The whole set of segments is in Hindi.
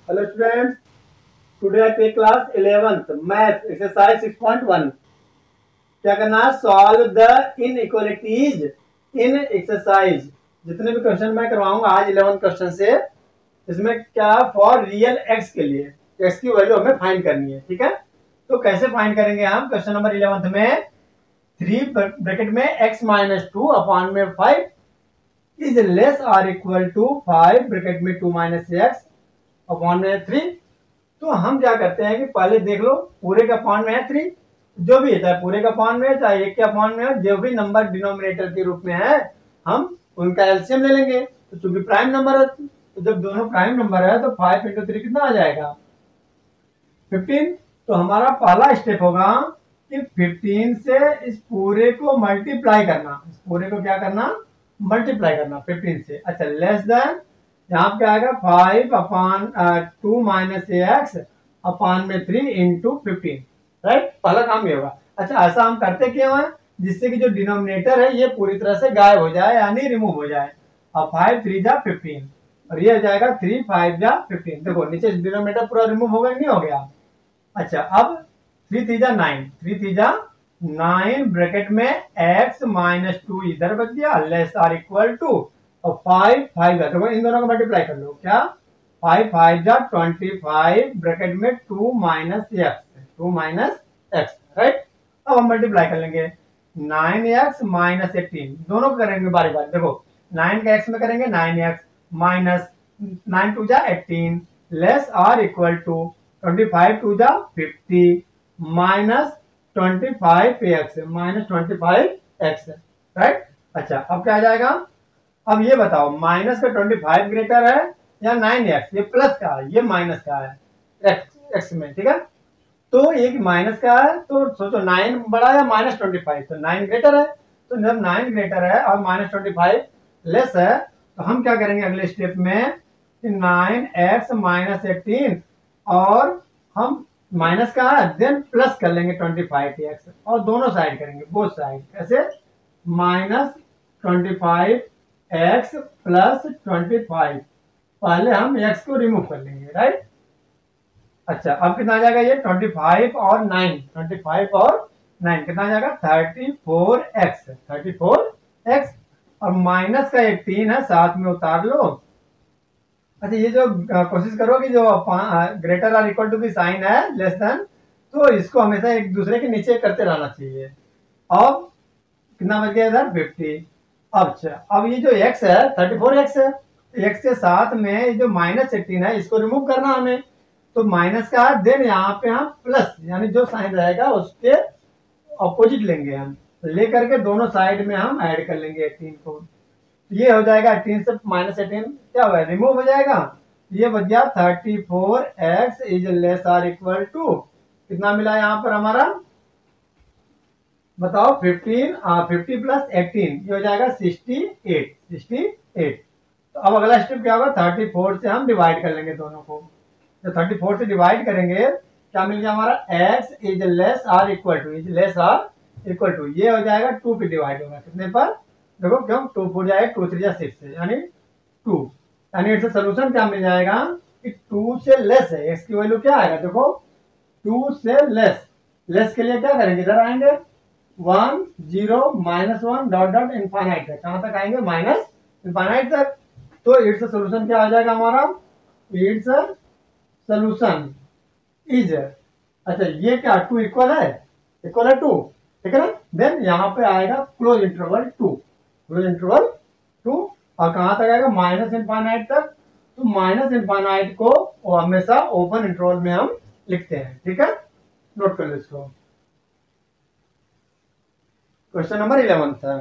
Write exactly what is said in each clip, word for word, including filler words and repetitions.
Hello students, today I take class eleventh math exercise six point one. क्या करना है? Solve the inequalities in exercise. जितने भी क्वेश्चन मैं करवाऊंगा आज इलेवन क्वेश्चन से, इसमें क्या फॉर रियल एक्स के लिए एक्स की वैल्यू हमें फाइंड करनी है। ठीक है, तो कैसे फाइंड करेंगे हम? क्वेश्चन नंबर इलेवंथ में थ्री ब्रैकेट में एक्स माइनस टू अपॉन में five is less or equal to five bracket में टू माइनस एक्स अपॉन में थ्री। तो हम क्या करते हैं कि पहले देख लो, पूरे का अपॉन में है थ्री, जो भी है चाहे पूरे का अपॉन में है चाहे एक के अपॉन में है, जो भी नंबर डिनोमिनेटर के रूप में है हम उनका एलसीएम ले लेंगे। तो चूंकि प्राइम नंबर है, तो जब दोनों प्राइम नंबर है तो फाइव इंटू थ्री कितना आ जाएगा? फिफ्टीन। तो हमारा पहला स्टेप होगा कि फिफ्टीन से इस पूरे को मल्टीप्लाई करना। इस पूरे को क्या करना? मल्टीप्लाई करना फिफ्टीन से। अच्छा, लेस देन यहाँ पे आएगा five upon two minus x upon में थ्री इंटू फिफ्टीन। राइट, पहला काम ये होगा। अच्छा, ऐसा हम करते क्यों है? जिससे कि जो डिनोमिनेटर है ये पूरी तरह से गायब हो जाए, यानी रिमूव हो जाए। अब फाइव थ्री जा फिफ्टीन और ये हो जाएगा थ्री फाइव जा फिफ्टीन। देखो नीचे डिनोमिनेटर पूरा रिमूव हो गया, नहीं हो गया? अच्छा, अब थ्री थ्री जा नाइन, थ्री थ्री जा नाइन ब्रैकेट में एक्स माइनस टू इधर बच गया, लेस आर इक्वल टू और फाइव फाइव है, तो इन दोनों को मल्टीप्लाई कर लो। क्या? फाइव फाइव जा ट्वेंटी फाइव ब्रैकेट में two minus x, two minus x. Right, अब हम मल्टीप्लाई कर लेंगे नाइन एक्स माइनस एटीन, दोनों को करेंगे बारी बारी। देखो नाइन का एक्स में करेंगे nine x minus nine two जा eighteen less or equal to twenty five two जा fifty minus twenty five x minus twenty five x. Right, अच्छा अब क्या आ जाएगा? अब ये बताओ, माइनस का ट्वेंटी फाइव ग्रेटर है या नाइन एक्स? ये प्लस का है, ये माइनस का है एक्स एक्स में। ठीक है, तो एक माइनस का है तो सोचो नाइन बड़ा है माइनस ट्वेंटी फाइव, तो नाइन ग्रेटर है। तो जब नाइन ग्रेटर है और माइनस ट्वेंटी फाइव लेस है, तो हम क्या करेंगे अगले स्टेप में? नाइन एक्स माइनस एटीन और हम माइनस का है देन प्लस कर लेंगे ट्वेंटी फाइव एक्स और दोनों साइड करेंगे, बोथ साइड। कैसे? Minus twenty five x plus twenty five, पहले हम एक्स को रिमूव कर लेंगे। राइट, अच्छा अब कितना आ जाएगा? ये ट्वेंटी फाइव और नाइन, ट्वेंटी फाइव और नाइन कितना आ जाएगा? Thirty four x, thirty four x और माइनस का एटीन है साथ में उतार लो। अच्छा, ये जो कोशिश करो कि जो ग्रेटर आर इक्वल टू की साइन है लेस देन, तो इसको हमेशा एक दूसरे के नीचे करते रहना चाहिए। अब कितना बच गया इधर? फिफ्टी। अच्छा, अब ये जो x है थर्टी फोर एक्स है, x के साथ में जो माइनस एटीन है इसको रिमूव करना हमें, तो माइनस का देन यहाँ पे हम प्लस, यानी जो साइन रहेगा उसके अपोजिट लेंगे हम, लेकर के दोनों साइड में हम ऐड कर लेंगे एटीन को। ये हो जाएगा एटीन से माइनस एटीन क्या हुआ? रिमूव हो जाएगा। ये बच गया thirty four x is less or equal to कितना मिला यहाँ पर हमारा? बताओ, फिफ्टीन फिफ्टी प्लस एटीन, ये हो जाएगा सिक्सटी एट, सिक्सटी एट। तो अब अगला स्टेप क्या होगा? थर्टी फोर से हम डिवाइड कर लेंगे दोनों को। तो थर्टी फोर से डिवाइड करेंगे, क्या मिल गया हमारा? x is less or equal to, is less or equal to, ये हो जाएगा टू पे डिवाइड होगा। कितने पर? देखो क्यों? टू फोर जाएगा, टू थ्री जा सिक्स, यानी टू, यानी इससे सोल्यूशन क्या मिल जाएगा कि टू से लेस है। x की वैल्यू क्या आएगा? देखो टू से लेस, लेस के लिए क्या करेंगे? इधर आएंगे one zero minus one dot dot infinite तक, कहां तक आएंगे? माइनस इनफाइनाइट तक। तो इट्स सोल्यूशन क्या आ जाएगा हमारा? इट्स सोल्यूशन इज, अच्छा ये क्या टू इक्वल है? इक्वल है टू, ठीक है ना? देन यहाँ पे आएगा close interval two, close interval two, और कहां तक आएगा? माइनस इनफाइनाइट तक। तो माइनस इनफाइनाइट को हमेशा ओपन इंटरवल में हम लिखते हैं। ठीक है, नोट कर लो इसको। क्वेश्चन नंबर इलेवन है।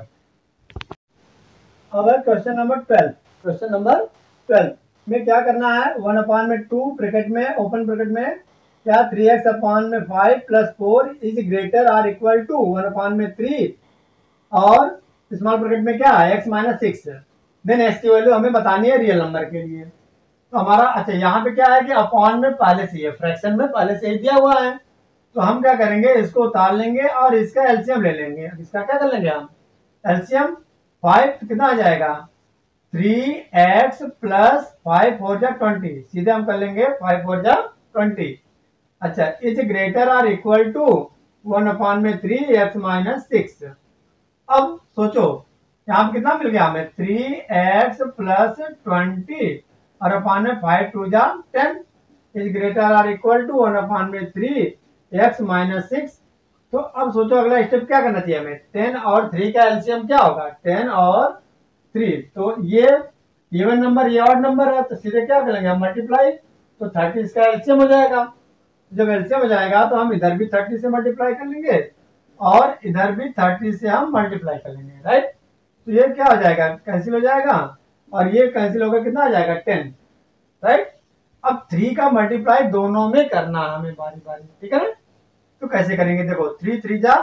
अब है question number twelve. Question number twelve में क्या करना है? वन अपॉन में टू ब्रैकेट में ओपन ब्रैकेट में क्या थ्री एक्स अपॉन में five plus four is greater or equal to one upon में थ्री और स्मॉल ब्रैकेट में क्या है? X minus six. Then x की वैल्यू हमें बतानी है रियल नंबर के लिए। तो हमारा अच्छा यहाँ पे क्या है कि अपॉन में पहले से है, फ्रैक्शन में पहले से ही दिया हुआ है, तो हम क्या करेंगे? इसको उतार लेंगे और इसका एलसीएम ले लेंगे। इसका क्या कर लेंगे हम? एलसीएम फाइव कितना आ जाएगा? Three x plus five four जा ट्वेंटी, सीधे हम कर लेंगे फाइव फोर जा ट्वेंटी। अच्छा, is greater or equal to one upon में थ्री एक्स माइनस सिक्स। अब सोचो यहाँ पे कितना मिल गया हमें, थ्री एक्स प्लस ट्वेंटी और अपॉन में फाइव टू जा ten, is greater or equal to one upon में थ्री एक्स माइनस सिक्स। तो अब सोचो अगला स्टेप क्या करना चाहिए हमें, टेन और थ्री का एलसीएम क्या होगा, टेन और थ्री। तो ये इवन नंबर ये ऑड नंबर है, तो सीधे क्या करेंगे हम, मल्टीप्लाई। तो थर्टी इसका एलसीएम हो जाएगा। जब एलसीएम हो जाएगा तो हम इधर भी थर्टी से मल्टीप्लाई कर लेंगे और इधर भी थर्टी से हम मल्टीप्लाई कर लेंगे, राइट। तो ये क्या हो जाएगा, कैंसिल हो जाएगा और ये कैंसिल होकर कितना आ जाएगा, टेन, राइट। अब थ्री का मल्टीप्लाई दोनों में करना है हमें बारी बारी, ठीक है ना। तो कैसे करेंगे, देखो थ्री थ्री जा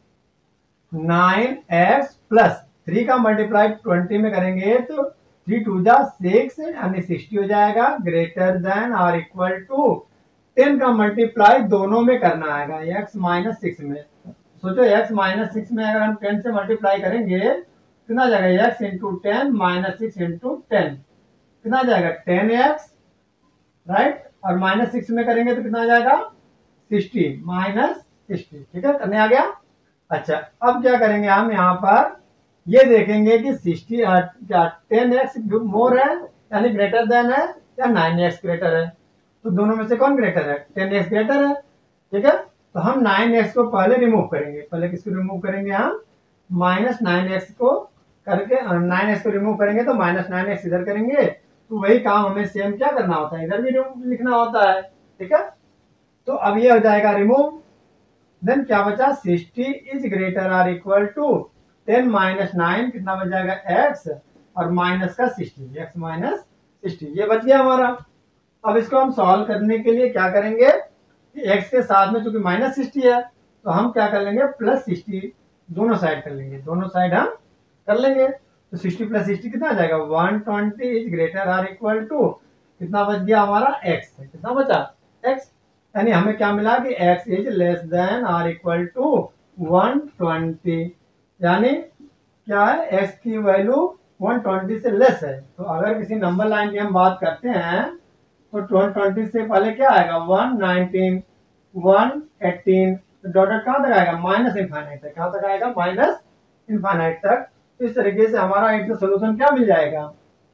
नाइन एक्स प्लस थ्री का मल्टीप्लाई ट्वेंटी में करेंगे तो थ्री टू जा सिक्स यानी सिक्सटी हो जाएगा, ग्रेटर देन और इक्वल टू टेन का मल्टीप्लाई दोनों में करना आएगा, एक्स माइनस सिक्स में। सोचो एक्स माइनस सिक्स में अगर हम टेन से मल्टीप्लाई करेंगे कितना जाएगा, x into ten minus six into ten कितना जाएगा, टेन एक्स, राइट। और माइनस सिक्स में करेंगे तो कितना आ जाएगा, सिक्सटी माइनस सिक्सटी, ठीक है, करने आ गया। अच्छा, अब क्या करेंगे हम यहाँ पर ये देखेंगे कि सिक्सटी क्या टेन एक्स मोर है यानी ग्रेटर देन है या नाइन एक्स ग्रेटर है। तो दोनों में से कौन ग्रेटर है, टेन एक्स ग्रेटर है, ठीक है। तो हम नाइन एक्स को पहले रिमूव करेंगे, पहले किसको रिमूव करेंगे हम, माइनस नाइन एक्स को करके नाइन एक्स को रिमूव करेंगे तो माइनस नाइन एक्स इधर करेंगे। तो वही काम हमें सेम क्या करना होता है, इधर भी लिखना होता है, ठीक है। तो अब ये हो जाएगा रिमूव, देन क्या बचा, sixty is greater or equal to ten minus nine कितना बच जाएगा, एक्स और माइनस का सिक्सटी, एक्स माइनस सिक्सटी, ये बच गया हमारा। अब इसको हम सॉल्व करने के लिए क्या करेंगे, एक्स के साथ में चूंकि माइनस सिक्सटी है तो हम क्या कर लेंगे, प्लस सिक्सटी दोनों साइड कर लेंगे, दोनों साइड हम कर लेंगे। तो सिक्सटी प्लस सिक्सटी कितना आ जाएगा, one twenty is greater or equal to कितना बच गया हमारा, एक्स, कितना बचा, एक्स। यानी हमें क्या मिला कि x is less than or equal to one twenty, यानी क्या है, x की वैल्यू वन ट्वेंटी से लेस है। तो अगर किसी नंबर लाइन की हम बात करते हैं तो वन ट्वेंटी से पहले क्या आएगा, वन नाइनटीन, वन एटीन, तो डॉट डॉट कहाँ तक आएगा, माइनस इनफाइनाइट तक, कहाँ तक आएगा, माइनस इनफाइनाइट तक। तो इस तरीके से हमारा एक सोल्यूशन क्या मिल जाएगा,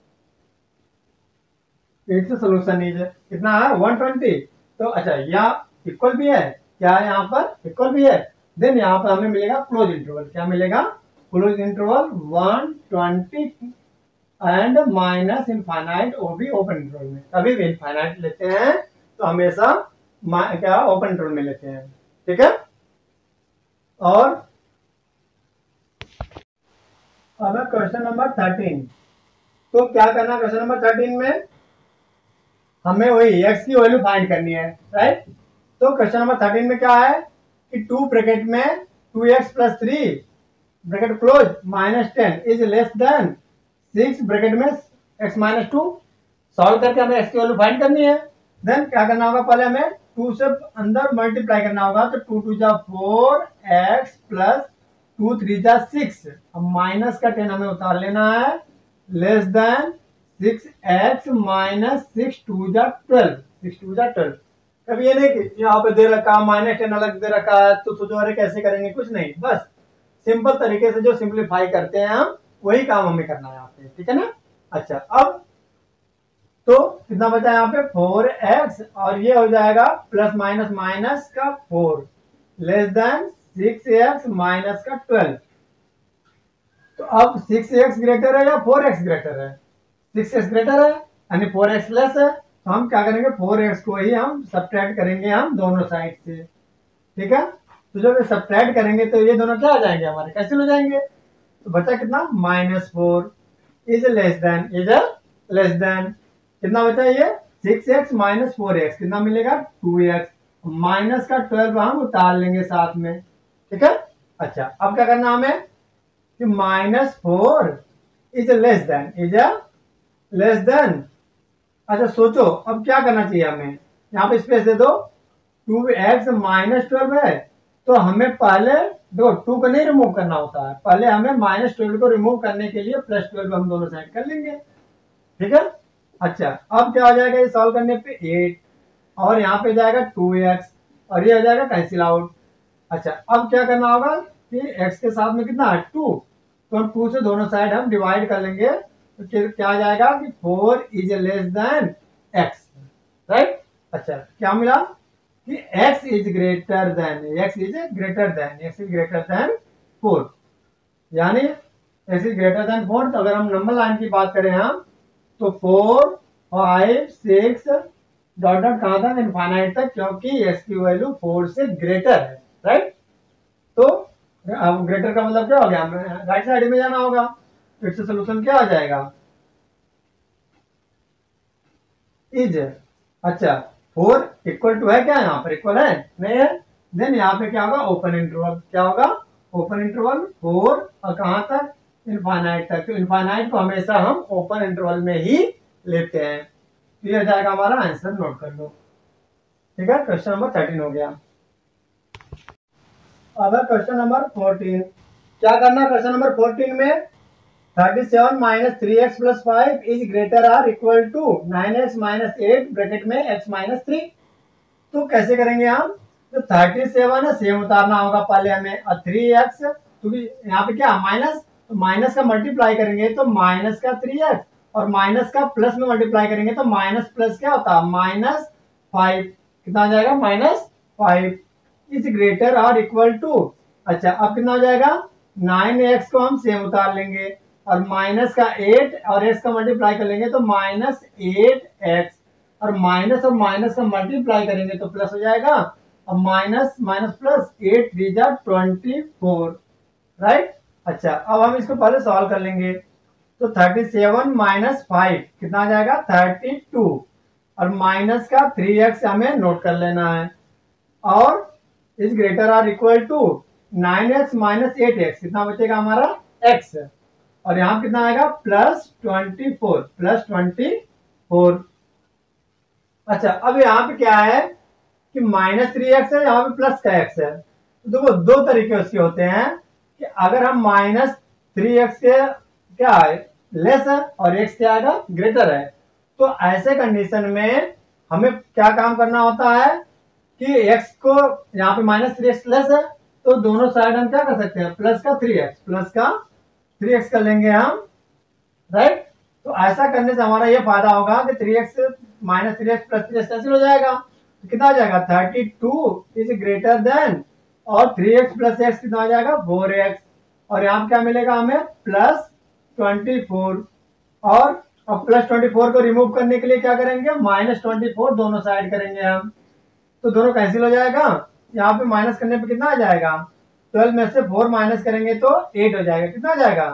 एक सोल्यूशन इज कितना है, वन ट्वेंटी। तो अच्छा, यहाँ इक्वल भी है, क्या है यहाँ पर, इक्वल भी है। देन यहाँ पर हमें मिलेगा क्लोज इंटरवल, क्या मिलेगा, close interval one twenty and minus infinite, वो भी ओपन इंटरवल में। कभी भी इनफाइनाइट लेते हैं तो हमेशा क्या ओपन इंटरवल में लेते हैं, ठीक है। और अब क्वेश्चन नंबर थर्टीन, तो क्या करना क्वेश्चन नंबर थर्टीन में, हमें वही x की वैल्यू फाइंड करनी है, राइट। तो क्वेश्चन नंबर थर्टीन में क्या है कि टू ब्रैकेट में two x plus three bracket close minus ten is less than six bracket में x माइनस टू। सॉल्व करके हमें x की वैल्यू फाइंड करनी है। देन क्या करना होगा, पहले हमें टू से अंदर मल्टीप्लाई करना होगा, तो टू टू जा four x plus two three जा सिक्स, अब माइनस का टेन हमें उतार लेना है, less than six x minus six two जा ट्वेल्व, सिक्स टू जा ट्वेल्व। अब ये नहीं कि यहाँ पे दे रखा माइनस टेन अलग दे रखा है तो सोचो अरे कैसे करेंगे, कुछ नहीं, बस सिंपल तरीके से जो सिंपलीफाई करते हैं हम वही काम हमें करना है यहाँ पे, ठीक है ना। अच्छा, अब तो कितना बचा यहाँ पे, फोर एक्स और ये हो जाएगा प्लस माइनस माइनस का four, less than six x minus का ट्वेल्व। तो अब सिक्स एक्स ग्रेटर है या फोर एक्स ग्रेटर है, सिक्स एक्स ग्रेटर है यानी फोर एक्स लेस है। तो हम क्या करेंगे, फोर एक्स को ही हम सब्ट्रैक्ट करेंगे हम दोनों साइड से, ठीक है। तो जब सब्ट्रैक्ट करेंगे तो ये दोनों क्या आ जाएंगे हमारे, कैंसिल हो जाएंगे। तो बचा कितना, minus four is less than, is less than कितना बचा, ये six x minus four x कितना मिलेगा, टू एक्स, माइनस का ट्वेल्व हम उतार लेंगे साथ में, ठीक है। अच्छा, अब क्या करना हमें कि minus four is less than, is less than. अच्छा सोचो अब क्या करना चाहिए हमें, यहाँ पे स्पेस दे दो, टू एक्स माइनस ट्वेल्व है तो हमें पहले दो टू को नहीं रिमूव करना होता है, पहले हमें माइनस ट्वेल्व को रिमूव करने के लिए प्लस ट्वेल्व हम दोनों साइड कर लेंगे, ठीक है। अच्छा अब क्या हो जाएगा ये सॉल्व करने पे एट, और यहाँ पे जाएगा टू एक्स, और ये हो जाएगा कैंसिल आउट। अच्छा अब क्या करना होगा कि x के साथ में कितना है टू, तो हम टू से दोनों साइड हम डिवाइड कर लेंगे, तो फिर क्या आ जाएगा कि four is less than x, right. अच्छा क्या मिला कि x is greater than x is greater than x is greater than four, यानी x is greater than four. तो अगर हम नंबर लाइन की बात करें हम तो four five six dot dot कहाँ तक इनफाइनाइट तक, क्योंकि x की वैल्यू फोर से ग्रेटर है, राइट। तो अब ग्रेटर का मतलब क्या हो गया, राइट साइड में जाना होगा, फिर से सोल्यूशन क्या आ जाएगा इज, अच्छा फोर इक्वल टू है क्या, यहाँ पर इक्वल है नहीं है, देन यहाँ पे क्या होगा ओपन इंटरवल, क्या होगा ओपन इंटरवल फोर और कहां तक इनफाइनाइट तक। तो इनफाइनाइट को हमेशा हम ओपन इंटरवल में ही लेते हैं। तो ये हो जाएगा हमारा आंसर, नोट कर लो, ठीक है। क्वेश्चन नंबर थर्टीन हो गया। अब है क्वेश्चन नंबर फोर्टीन। क्या करना है क्वेश्चन नंबर फोर्टीन में, thirty seven minus three x plus five is greater or equal to nine x minus eight bracket में एक्स माइनस थ्री। तो कैसे करेंगे हम, तो थर्टी सेवन है सेम उतारना होगा पहले हमें, और थ्री एक्स क्योंकि यहाँ पे क्या माइनस, तो माइनस का मल्टीप्लाई करेंगे तो माइनस का थ्री एक्स, और माइनस का प्लस में मल्टीप्लाई करेंगे तो माइनस प्लस क्या होता है माइनस फाइव, कितना आ जाएगा माइनस फाइव इज ग्रेटर और इक्वल टू। अच्छा अब कितना हो जाएगा, नाइन एक्स को हम सेम उतार लेंगे, और माइनस का एट और एक्स का मल्टीप्लाई कर लेंगे तो माइनस एट एक्स, और माइनस और माइनस का मल्टीप्लाई करेंगे तो प्लस हो जाएगा, और minus minus plus eight three जा ट्वेंटी फोर, राइट। अच्छा अब हम इसको पहले सॉल्व कर लेंगे, तो थर्टी सेवन माइनस फाइव कितना आ जाएगा थर्टी टू, और माइनस का थ्री एक्स हमें नोट कर लेना है, और is greater or equal to nine x minus eight x, कितना बचेगा हमारा x, और यहाँ कितना आएगा plus twenty four, plus twenty four. अच्छा अब यहाँ पे क्या है कि माइनस थ्री एक्स है, यहाँ पे प्लस का x है। तो देखो दो तरीके उसके होते हैं कि अगर हम माइनस थ्री एक्स के क्या है लेस है और x क्या आएगा ग्रेटर है, तो ऐसे कंडीशन में हमें क्या काम करना होता है कि x को यहाँ पे माइनस थ्री एक्स लेस है, तो दोनों साइड हम क्या कर सकते हैं प्लस का थ्री एक्स, प्लस का थ्री एक्स कर लेंगे हम, राइट। तो ऐसा करने से हमारा ये फायदा होगा कि three x minus three x plus three x cancel हो जाएगा, तो कितना आ जाएगा thirty two is greater than, और थ्री एक्स प्लस एक्स कितना आ जाएगा फोर एक्स, और यहाँ क्या मिलेगा हमें प्लस ट्वेंटी फोर, और अब प्लस ट्वेंटी फोर को रिमूव करने के लिए क्या करेंगे माइनस ट्वेंटी फोर दोनों साइड करेंगे हम, तो दोनों कैंसिल हो जाएगा। यहाँ पे माइनस करने पे कितना आ जाएगा, ट्वेल्व में से फोर माइनस करेंगे तो एट हो जाएगा, कितना आ जाएगा,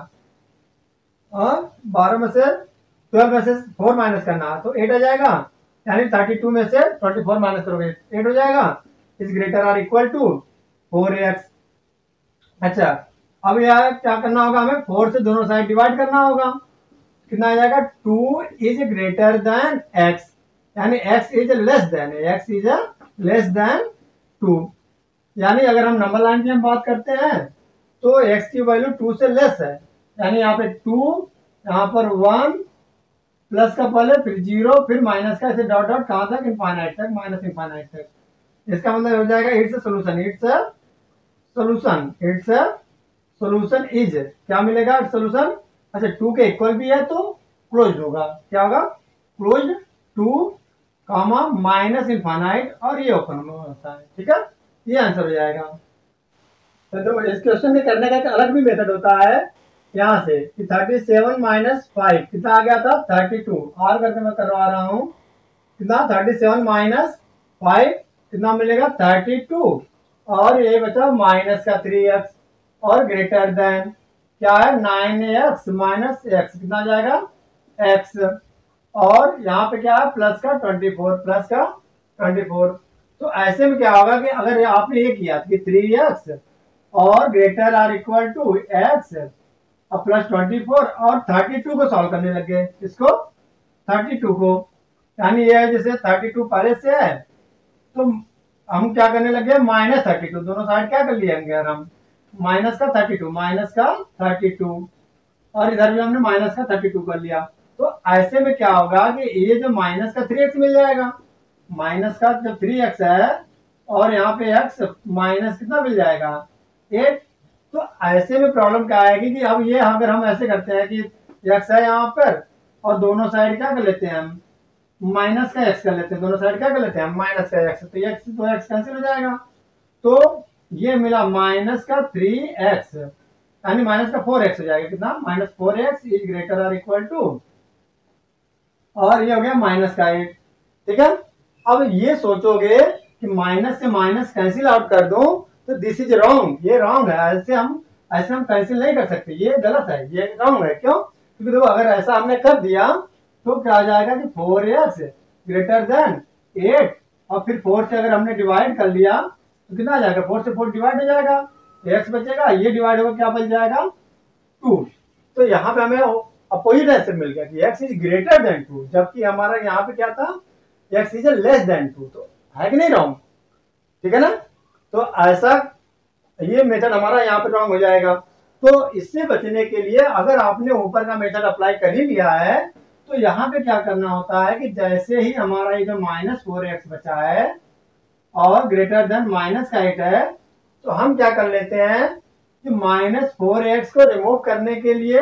और बारह में से ट्वेल्व में से फोर माइनस करना तो एट आ जाएगा, यानी थर्टी टू में से ट्वेंटी फोर माइनस करोगे एट हो जाएगा, is greater or equal to four x. अच्छा अब यहाँ क्या करना होगा हमें, फोर से दोनों साइड डिवाइड करना होगा, कितना आ जाएगा two is greater than x, यानी x is less than, x is less than two, यानी अगर हम नंबर लाइन की हम बात करते हैं तो x की वैल्यू टू से लेस है, यानी यहाँ पे टू, यहाँ पर वन, प्लस का पहले फिर जीरो, फिर माइनस का ऐसे डॉट डॉट कहाँ तक इनफाइनाइट तक, माइनस इनफाइनाइट तक। इसका मतलब हो जाएगा it's a solution, it's a solution, it's a solution is क्या मिलेगा सॉल्यूशन। अच्छा टू के इक्वल भी है तो क्लोज होगा, क्या होगा close two comma minus infinite, और ये ओपन होता है, ठीक है, ये आंसर हो जाएगा। तो इस क्वेश्चन में करने का एक अलग भी मेथड होता है, यहाँ से कि थर्टी सेवन माइनस फाइव कितना आ गया था थर्टी टू, और करके मैं करवा रहा हूँ कितना थर्टी सेवन माइनस फाइव कितना मिलेगा थर्टी टू, और ये बचा माइनस का थ्री एक्स, और ग्रेटर देन क्या है नाइन एक्स माइनस एक्स, कितना आ जाएगा एक्स, और यहाँ पे क्या है प्लस का ट्वेंटी फोर, प्लस का ट्वेंटी फोर। तो ऐसे में क्या होगा कि अगर आपने ये किया कि थ्री एक्स और greater or equal to x और प्लस ट्वेंटी फोर, और थर्टी टू को सॉल्व करने लगे, इसको थर्टी टू को, यानी ये जैसे थर्टी टू पहले से है, तो हम क्या करने लगे, माइनस थर्टी टू, दोनों साइड क्या कर लिए होंगे हम, माइनस का थर्टी टू, माइनस का थर्टी टू, और इधर भी हमने माइनस का थर्टी टू कर लिया। तो ऐसे में क्या होगा कि ये जो माइनस का थ्री एक्स मिल जाएगा, माइनस का जब थ्री एक्स है और यहाँ पे एक्स माइनस कितना मिल जाएगा, एट। तो ऐसे में प्रॉब्लम क्या आएगी कि अब ये अगर हम ऐसे करते हैं कि एक्स है यहाँ पर और दोनों साइड क्या कर लेते हैं हम, माइनस का एक्स कर लेते हैं, दोनों साइड क्या कर लेते हैं माइनस का एक्स, तो एक्स तो एक्स कैंसिल हो जाएगा। तो ये मिला माइनस का थ्री एक्स यानी माइनस का फोर एक्स हो जाएगा, कितना, minus four x is greater और इक्वल टू, और ये हो गया माइनस का एट। ठीक है, अब ये सोचोगे कि माइनस से माइनस कैंसिल आउट कर दूं तो दिस इज रॉन्ग, ये रॉन्ग है, ऐसे हम ऐसे हम कैंसिल नहीं कर सकते, ये गलत है, ये रॉन्ग है। क्यों, क्योंकि देखो अगर ऐसा हमने कर दिया तो क्या आ जाएगा कि four x greater than eight, और फिर फोर से अगर हमने डिवाइड कर लिया तो कितना आ जाएगा, फोर से फोर डिवाइड हो जाएगा, एक्स बचेगा, ये डिवाइड होगा क्या बच जाएगा, टू। तो यहाँ पे हमें अपोजिट आंसर मिल गया कि x is greater than two, जबकि हमारा यहाँ पे क्या था, x is less than two. तो है कि नहीं रॉन्ग, ठीक है ना। तो ऐसा ये मेथड हमारा यहाँ पे रॉन्ग हो जाएगा। तो इससे बचने के लिए अगर आपने ऊपर का मेथड अप्लाई कर ही लिया है तो यहाँ पे क्या करना होता है कि जैसे ही हमारा ये जो माइनस फोर एक्स बचा है और ग्रेटर देन माइनस का एट है, तो हम क्या कर लेते हैं कि माइनस फोर एक्स को रिमूव करने के लिए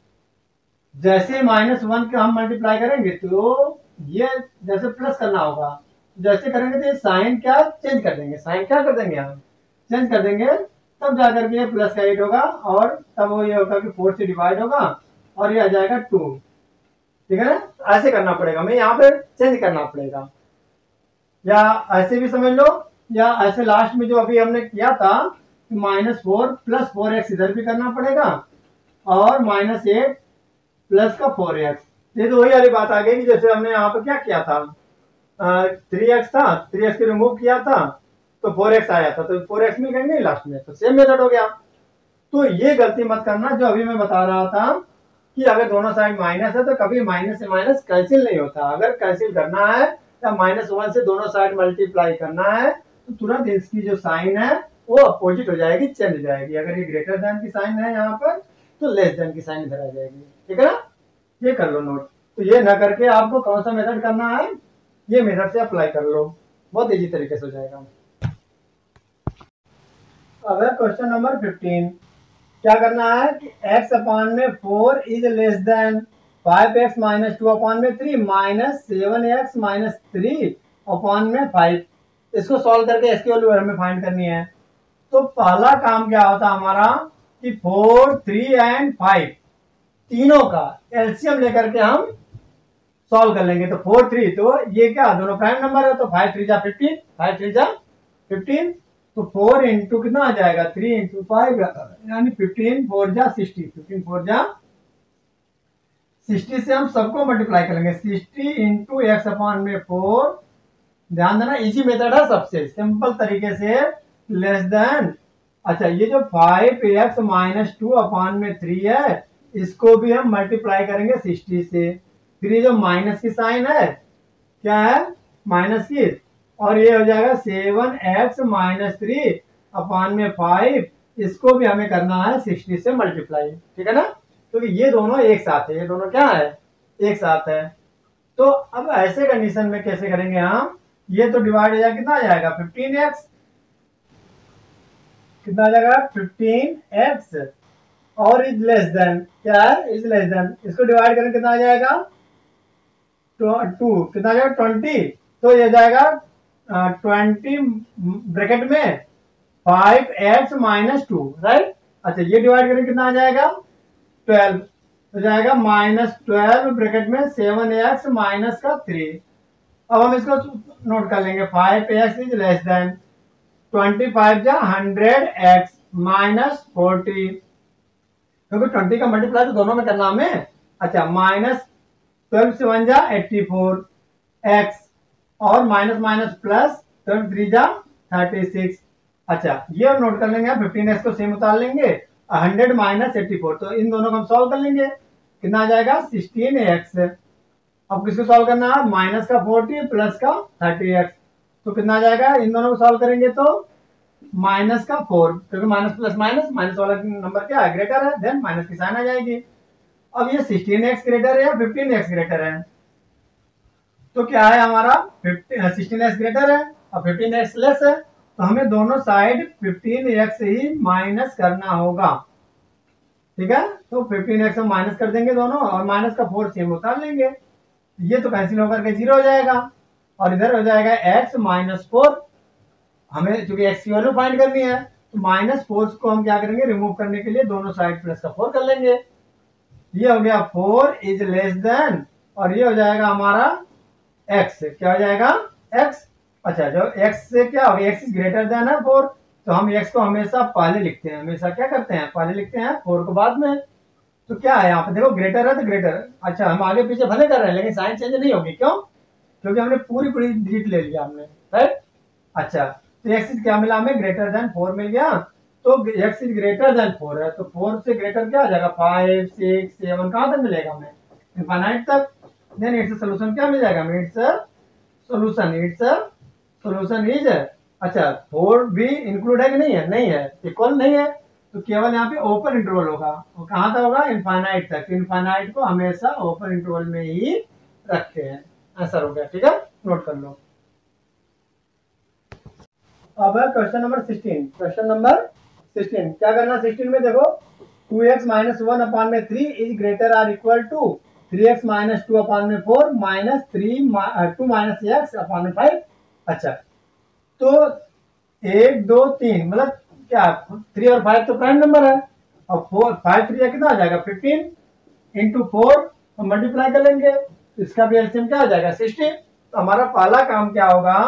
जैसे माइनस वन का हम मल्टीप्लाई करेंगे तो ये जैसे प्लस करना होगा, जैसे करेंगे तो ये साइन क्या चेंज कर देंगे, साइन क्या कर देंगे हम चेंज कर देंगे, तब जाकर के प्लस का एट होगा और तब वो ये होगा कि फोर से डिवाइड होगा और ये आ जाएगा टू। ठीक है ना, ऐसे करना पड़ेगा, हमें यहाँ पे चेंज करना पड़ेगा, या ऐसे भी समझ लो, या ऐसे लास्ट में जो अभी हमने किया था minus four plus four x इधर भी करना पड़ेगा और माइनस एट प्लस का फोर एक्स। ये तो वही वाली बात आ गई कि जैसे हमने यहाँ पे क्या किया था, थ्री एक्स था, थ्री एक्स को रिमूव किया था तो फोर एक्स आया था, तो फोर एक्स मिल गए नहीं लास्ट में, तो सेम मेथड हो गया। तो ये गलती मत करना जो अभी मैं बता रहा था कि अगर दोनों साइड माइनस है तो कभी माइनस से माइनस कैंसिल नहीं होता, अगर कैंसिल करना है या माइनस वन से दोनों साइड मल्टीप्लाई करना है तो तुरंत इसकी जो साइन है वो अपोजिट हो जाएगी, चेंज हो जाएगी। अगर ये ग्रेटर देन की साइन है यहाँ पर तो लेस देन की साइन इधर आ जाएगी। ठीक है ना, ये कर लो नोट। तो ये ना करके आपको कौन सा मेथड करना है, ये मेथड से अप्लाई कर लो, बहुत इजी तरीके से हो जाएगा। अब है क्वेश्चन नंबर फिफ्टीन, क्या करना है कि x अपॉन में four is less than five x minus two upon में three minus seven x minus three upon में फाइव। इसको सॉल्व करके इसकी वैल्यू हमें फाइंड करनी है। तो पहला काम क्या होता है हमारा कि फोर थ्री एंड फाइव तीनों का एलसीएम लेकर के हम सॉल्व कर लेंगे। तो फोर थ्री, तो ये क्या दोनों प्राइम नंबर है, तो फाइव थ्री जा फिफ्टीन, फाइव थ्री जा फिफ्टीन, तो फोर इंटू कितना आ जाएगा, थ्री इंटू फाइव यानी फिफ्टीन, फोर जा सिक्सटी, फिफ्टीन फोर जा सिक्सटी से हम सबको मल्टीप्लाई करेंगे, सिक्सटी इंटू एक्स अपॉन में फोर। ध्यान देना इजी मेथड है, सबसे सिंपल तरीके से, लेस देन। अच्छा, ये जो five x minus two upon में थ्री है इसको भी हम मल्टीप्लाई करेंगे सिक्सटी से, फिर ये जो माइनस की साइन है क्या है माइनस की, और ये हो जाएगा seven x minus three upon में फाइव, इसको भी हमें करना है सिक्सटी से मल्टीप्लाई। ठीक है ना, क्योंकि ये दोनों एक साथ है, ये दोनों क्या है एक साथ है। तो अब ऐसे कंडीशन में कैसे करेंगे हम, ये तो डिवाइड हो जाएगा, कितना आ जाएगा फिफ्टीन एक्स, कितना आ जाएगा फिफ्टीन एक्स, और इज लेस देन, क्या है इज लेस देन, इसको डिवाइड करें कितना आ जाएगा टू, कितना आ जाएगा ट्वेंटी, तो ये जाएगा ट्वेंटी ब्रैकेट में five x minus two, right. अच्छा, ये डिवाइड करें कितना आ जाएगा ट्वेल्व, तो जाएगा माइनस ट्वेल्व ब्रैकेट में सेवन एक्स माइनस का थ्री। अब हम इसको नोट कर लेंगे, five x is less than twenty five जा हंड्रेड एक्स माइनस फोर्टी, क्योंकि ट्वेंटी का मल्टीप्लाई तो दोनों में करना हमें। अच्छा, माइनस ट्वेल्व से वन जा एट्टी फोर एक्स, और minus minus plus twelve three जा थर्टी सिक्स। अच्छा, ये नोट कर लेंगे, फिफ्टीन एक्स को सेम उतार लेंगे, हंड्रेड माइनस एट्टी फोर, तो इन दोनों को हम सॉल्व कर लेंगे, कितना आ जाएगा सिक्सटीन एक्स। अब किसको सॉल्व करना है, माइनस का फोर्टी प्लस का थर्टी एक्स, तो कितना आ जाएगा, इन दोनों को सॉल्व करेंगे तो माइनस का फोर, क्योंकि माइनस प्लस माइनस, माइनस वाला नंबर क्या है, ग्रेटर है, देन माइनस की साइन आ जाएगी। अब ये सिक्सटीन एक्स ग्रेटर है या फिफ्टीन एक्स ग्रेटर है, तो क्या है हमारा सिक्सटीन एक्स ग्रेटर है और फिफ्टीन एक्स लेस है, तो हमें दोनों साइड फिफ्टीन एक्स ही माइनस करना होगा। ठीक है, तो फिफ्टीन एक्स हम माइनस कर देंगे दोनों, और माइनस का फोर सेम उतार लेंगे, ये तो कैंसिल होकर के जीरो हो जाएगा, और इधर हो जाएगा एक्स माइनस फोर। हमें चूंकि एक्स की वैल्यू फाइंड करनी है, तो माइनस फोर को हम क्या करेंगे, रिमूव करने के लिए दोनों साइड प्लस का फोर कर लेंगे। ये हो गया फोर इज लेस देन, और ये हो जाएगा हमारा एक्स, क्या हो जाएगा एक्स। अच्छा, जो एक्स से क्या हो गया, एक्स इज ग्रेटर देन है फोर, तो हम एक्स को हमेशा पहले लिखते हैं, हमेशा क्या करते हैं, पहले लिखते हैं, फोर को बाद में। तो क्या है यहाँ पे देखो, ग्रेटर है तो ग्रेटर, अच्छा हम आगे पीछे भले कर रहे हैं लेकिन साइन चेंज नहीं होगी, क्यों, क्योंकि हमने पूरी पूरी डिजिट ले लिया हमने, राइट। अच्छा, तो एक्स इज क्या मिला हमें, ग्रेटर देन फोर मिल गया, तो x is greater than four है, तो फोर से ग्रेटर क्या आ जाएगा, फाइव सिक्स सेवन, कहाँ तक मिलेगा हमें, इनफाइनाइट तक। देन इट्स सोल्यूशन क्या मिल जाएगा हमें, it's solution, it's solution is, अच्छा फोर भी इंक्लूड है कि नहीं है, नहीं है, इक्वल नहीं है, तो केवल यहाँ पे ओपन इंटरवल होगा, वो कहाँ तक होगा, इनफाइनाइट तक। इनफाइनाइट को हमेशा ओपन इंटरवल में ही रखते हैं, आंसर हो गया। ठीक है, नोट कर लो। अब है question number sixteen, question number sixteen क्या करना, सिक्सटीन में देखो two x minus one upon में three is greater or equal to three x minus two upon में four minus three two minus x upon में फाइव। अच्छा, तो एक दो तीन मतलब क्या, थ्री और फाइव तो प्राइम नंबर है, और फोर फाइव थ्री कितना आ जाएगा, फिफ्टीन इंटू फोर हम मल्टीप्लाई कर लेंगे, इसका भी एलसीएम क्या आ जाएगा, सिक्सटी। तो हमारा पहला काम क्या होगा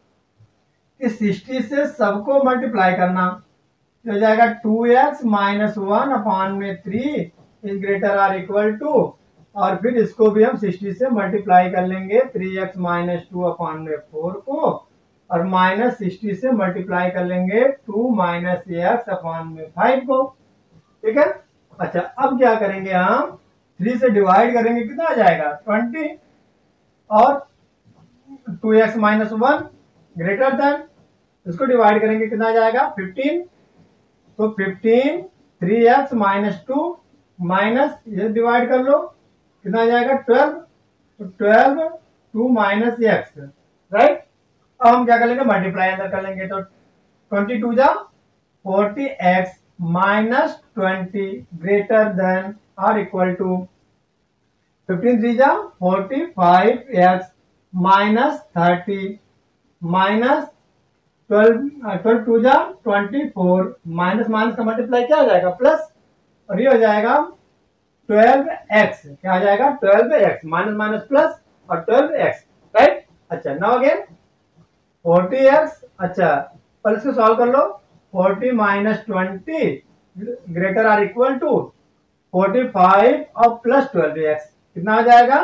कि सिक्सटी से सबको मल्टीप्लाई करना, हो जाएगा two x minus one upon में three is greater or equal to, और फिर इसको भी हम सिक्सटी से मल्टीप्लाई कर लेंगे, three x minus two upon में फोर को, और माइनस सिक्सटी से मल्टीप्लाई कर लेंगे टू माइनस एक्स अपॉन में फाइव को। ठीक है, अच्छा अब क्या करेंगे, हम थ्री से डिवाइड करेंगे, कितना आ जाएगा ट्वेंटी, और two x minus one greater than, इसको डिवाइड करेंगे कितना आ जाएगा फिफ्टीन, तो fifteen three x minus two minus ये डिवाइड कर लो कितना आ जाएगा ट्वेल्व, तो twelve two minus x, right. अब हम क्या कर लेंगे, मल्टीप्लाई अंदर कर लेंगे, तो ट्वेंटी टू जा forty x minus twenty greater than or equal to fifteen three जा forty five x minus thirty minus twelve twelve two जा ट्वेंटी फोर, माइनस माइनस का मल्टीप्लाई क्या हो जाएगा प्लस, और ये हो जाएगा ट्वेल्व एक्स, क्या आ जाएगा twelve x, minus minus plus और ट्वेल्व एक्स, राइट। अच्छा, नाउ अगेन फोर्टी एक्स, अच्छा पर इसको सॉल्व कर लो, forty minus twenty greater or equal to forty five और प्लस ट्वेल्व एक्स, कितना आ जाएगा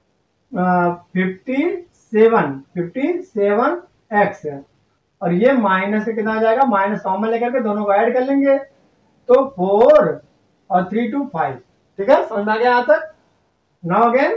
fifty seven, fifty seven x, और ये माइनस का कितना आ जाएगा, माइनस कॉमन लेकर के दोनों को ऐड कर लेंगे, तो फोर और थ्री टू फाइव। ठीक है, समझ में आ गया यहाँ तक। नाउ अगेन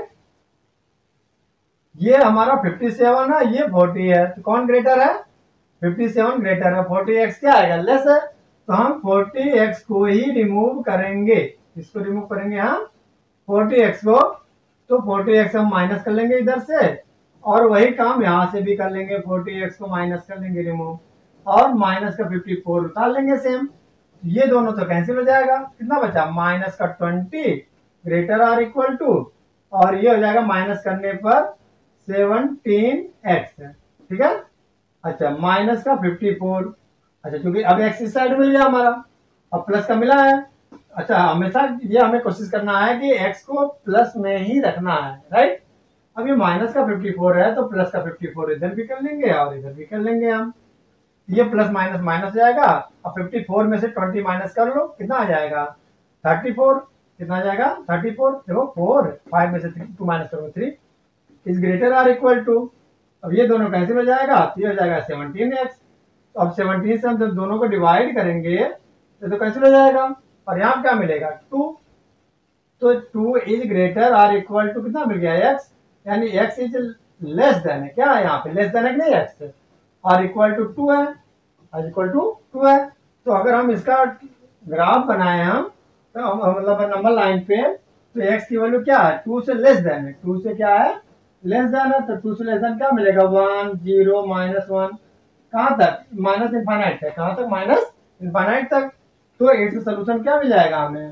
ये हमारा फिफ्टी सेवन है, ये फोर्टी है, तो कौन ग्रेटर है, फिफ्टी सेवन ग्रेटर है, फोर्टी एक्स क्या आएगा लेस है, तो हम फोर्टी एक्स को ही रिमूव करेंगे, इसको रिमूव करेंगे हम फोर्टी एक्स को, तो फोर्टी एक्स हम माइनस कर लेंगे इधर से, और वही काम यहाँ से भी कर लेंगे, फोर्टी एक्स को माइनस कर लेंगे रिमूव, और माइनस का फिफ्टी फोर उतार लेंगे सेम, ये दोनों तो कैंसिल हो जाएगा, कितना बचा माइनस का twenty greater or equal to, और ये हो जाएगा माइनस करने पर सेवनटीन एक्स, ठीक है। अच्छा, माइनस का फिफ्टी फोर, अच्छा क्योंकि अब एक्स इस साइड मिल गया हमारा, अब प्लस का मिला है। अच्छा, हमेशा ये हमें कोशिश करना है कि एक्स को प्लस में ही रखना है, राइट। अब ये माइनस का फिफ्टी फोर है, तो प्लस का फिफ्टी फोर इधर भी कर लेंगे और इधर भी कर लेंगे हम, ये प्लस माइनस माइनस जाएगा, अब फिफ्टी फोर में से ट्वेंटी माइनस कर लो, कितना आ जाएगा थर्टी फोर, कितना आ जाएगा थर्टी फोर, देखो फोर, फाइव में से टू माइनस करो three is greater or equal to, अब ये दोनों कैंसिल हो जाएगा, तो ये हो जाएगा सेवनटीन एक्स, तो अब सेवनटीन से हम जब दोनों को डिवाइड करेंगे तो, तो कैंसिल हो जाएगा, और यहाँ क्या मिलेगा टू, तो two is greater or equal to कितना मिल गया एक्स, यानी एक्स इज लेस देन है, क्या है यहाँ पे लेस देन है कि नहीं एक्स, और इक्वल टू टू है, और इक्वल टू टू है। तो अगर हम इसका ग्राफ बनाए हम तो हम मतलब नंबर लाइन पे, तो एक्स की वैल्यू क्या है, टू से लेस देन है, टू से क्या है, लेस देन है। तो टू से लेस देन क्या मिलेगा, वन जीरो माइनस वन, कहाँ तक, माइनस इनफाइनाइट तक, कहाँ तक, माइनस इनफाइनाइट तक। तो एक सोल्यूशन क्या मिल जाएगा हमें,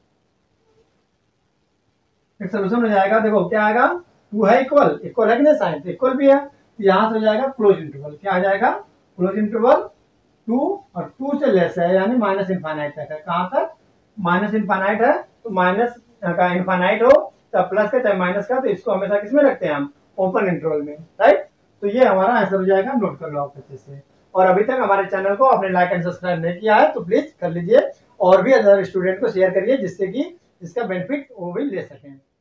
एक सोल्यूशन हो जाएगा, देखो क्या आएगा, टू है इक्वल, इक्वल है कि नहीं, साइन इक्वल भी है, तो यहाँ से हो जाएगा क्लोज इंटरवल, क्या आ जाएगा, क्लोज इंटरवल टू, और टू से लेस है यानी माइनस इनफाइनाइट तक है, कहाँ तक, माइनस इनफाइनाइट है। तो माइनस का इनफाइनाइट हो चाहे प्लस का चाहे माइनस का, तो इसको हमेशा किसमें रखते हैं हम, ओपन इंटरवल में, राइट। तो ये हमारा आंसर हो जाएगा, नोट कर लो आप अच्छे से। और अभी तक हमारे चैनल को आपने लाइक एंड सब्सक्राइब नहीं किया है तो प्लीज कर लीजिए, और भी अदर स्टूडेंट को शेयर करिए जिससे कि इसका बेनिफिट वो भी ले सकें।